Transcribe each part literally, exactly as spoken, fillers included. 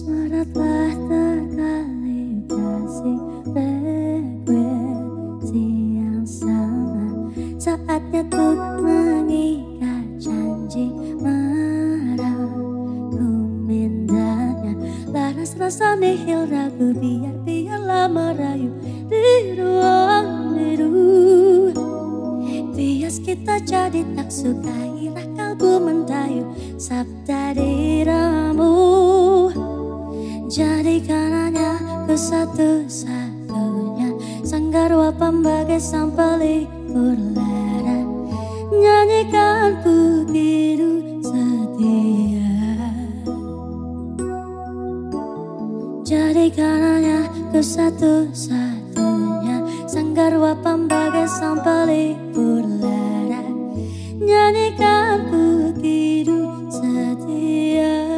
Asmara telah terkalibrasi frekuensi yang sama. Saatnya untuk mengikat janji merangkum indahnya. Laras rasa nihil ragu, biar-biarlah merayu di ruang biru. Bias kita jadi tak suka, irah kalbu mendayu sabda diramu. Jadikan hanya ku satu-satunya sanggarwa pembagai sang pelipur lara. Nyanyikan begitu setia. Jadikan hanya ku satu-satunya sanggarwa pembagai sang pelipur lara. Nyanyikan begitu setia.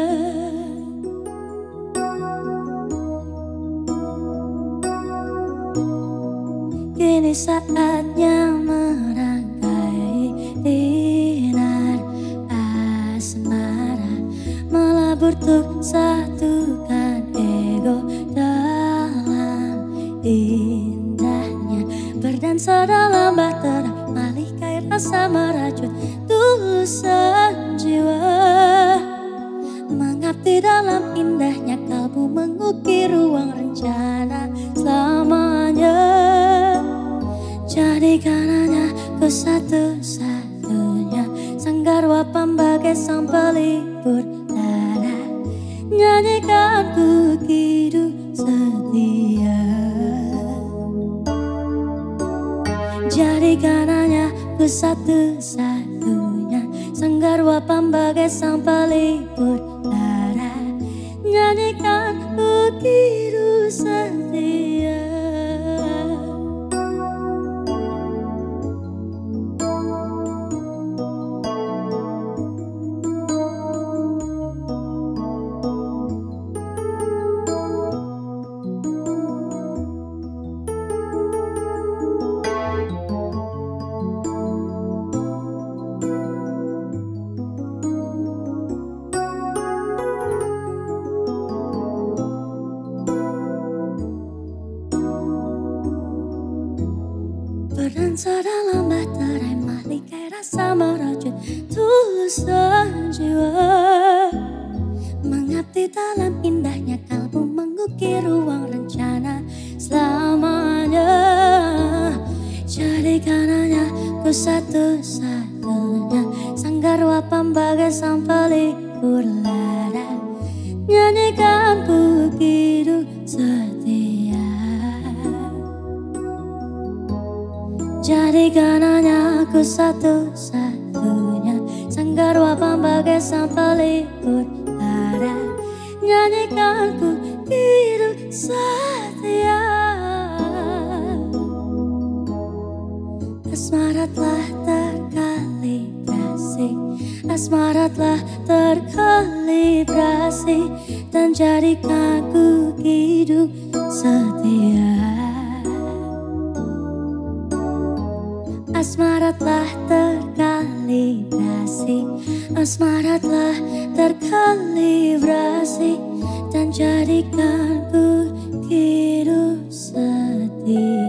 Kini saatnya merangkai dinar asmara, melabur untuk satukan ego dalam indahnya. Berdansa dalam bahtera, malikai rasa merajut tulusan jiwa. Mengabdi dalam indahnya kalbu, mengukir ruang rencana selamanya. Jadikan hanya ku satu-satunya sanggarwa pembagai sang pelipur lara. Nyanyikan begitu setia. Jadikan hanya ku satu-satunya sanggarwa pembagai sang pelipur lara. Nyanyikan begitu setia. Berdansa dalam bahtera, malikai rasa merajut tulusan jiwa. Mengabdi dalam indahnya kalbu, mengukir ruang rencana selamanya. Jadikan hanya ku satu-satunya sanggarwa pembagai sang pelipur lara. Nyanyikan begitu setia. Jadikan hanya ku satu-satunya sanggarwa pembagai sang pelipur lara. Nyanyikan begitu setia. Asmara telah terkalibrasi, asmara telah terkalibrasi, dan jadikan ku hidup setia. Asmara telah terkalibrasi, asmara telah terkalibrasi, dan jadikan ku hidup setia.